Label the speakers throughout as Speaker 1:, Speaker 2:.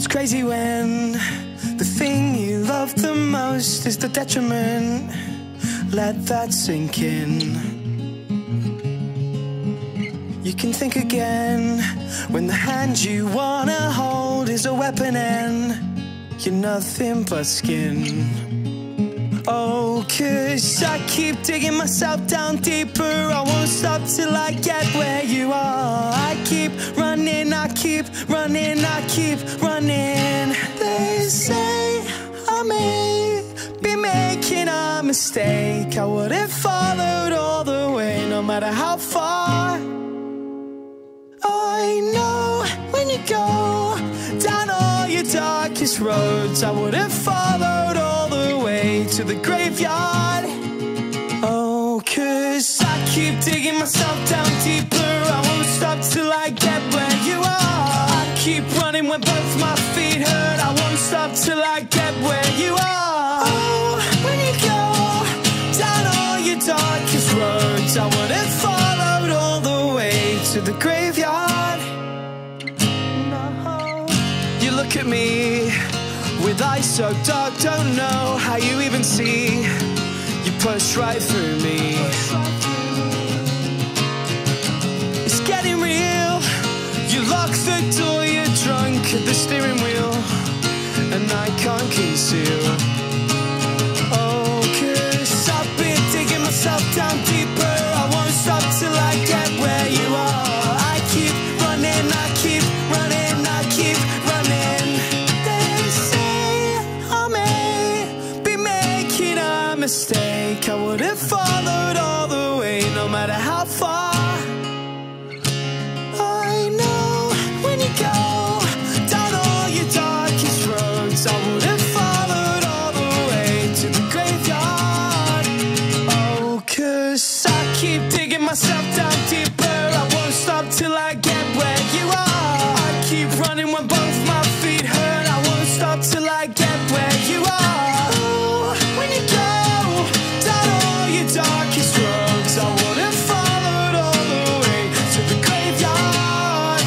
Speaker 1: Crazy when the thing you love the most is the detriment. Let that sink in. You can think again when the hand you wanna hold is a weapon and you're nothing but skin. Oh, 'cause I keep digging myself down deeper. I won't stop till I get where you are. I keep running, I keep running, I keep running. They say I may be making a mistake. I would have followed all the way, no matter how far. I know when you go down all your darkest roads, I would have followed all the way to the graveyard. Oh, 'cause I keep digging myself down deeper. I won't stop till I get where you are. I keep running when both my feet hurt. I won't stop till I get where you are. Oh, when you go down all your darkest roads, I would have followed all the way to the graveyard. No. You look at me with eyes so dark, don't know how you even see. You push right through me. It's getting real. You lock the door, you're drunk at the steering wheel, and I can't conceal. Oh, 'cause I've been digging myself down deeper. I won't stop till I get where you are. I keep running, I keep running, I keep running. They say I may be making a mistake. I would have followed all the way, no matter how far. I know when you go down all your darkest roads, I would have followed all the way to the graveyard. Oh, 'cause I keep digging myself down deeper. I won't stop till I get where you are. I keep running when both my feet hurt. I won't stop till I get where you are. Oh, when you go down all your darkest roads, I would have followed all the way to the graveyard.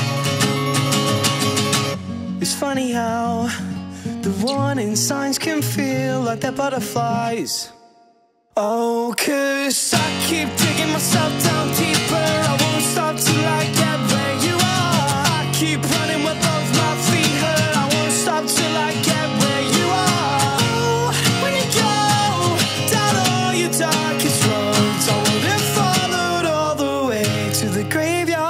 Speaker 1: It's funny how the warning signs can feel like they're butterflies. Oh, 'cause I keep digging myself down deeper. I won't stop till I get where you are. I keep running with both my feet hurt. I won't stop till I get where you are. Oh, when you go down all your darkest roads, I would have followed all the way to the graveyard.